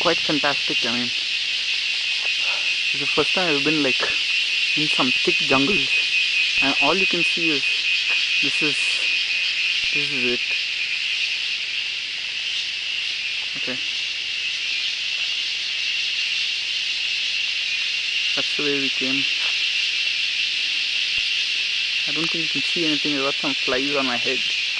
quite fantastic. I mean, it's the first time I've been like in some thick jungles, and all you can see is this is it. Okay, that's the way we came. I don't think you can see anything. I've got some flies on my head.